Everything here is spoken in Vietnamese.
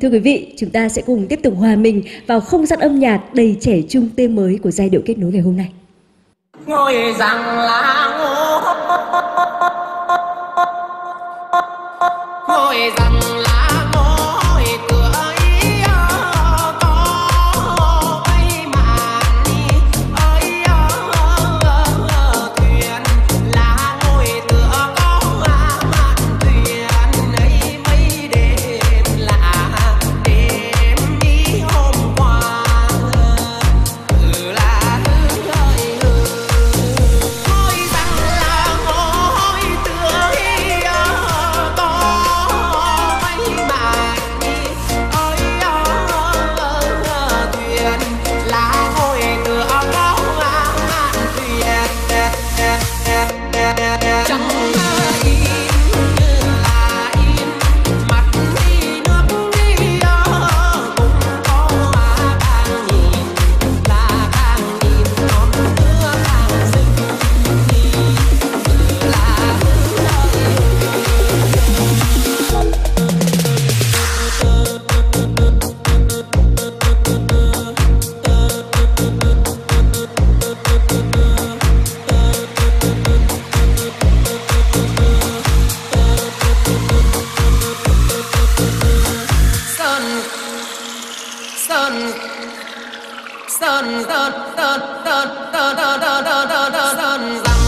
Thưa quý vị, chúng ta sẽ cùng tiếp tục hòa mình vào không gian âm nhạc đầy trẻ trung tươi mới của giai điệu kết nối ngày hôm nay. Ngồi rằng là ngồi rằng là ngồi tựa ý có cây màn ơi thuyền là ngồi tựa có màn thuyền ấy mấy đêm là đêm đi hôm qua là ngồi rằng là ngồi tựa ý có cây màn ơi thuyền là ngồi tựa có màn thuyền trong im là im mặt đi nước đi cũng có càng nhìn là càng nhìn non nước càng rừng là sơn sơn sơn sơn sơn sơn sơn sơn sơn sơn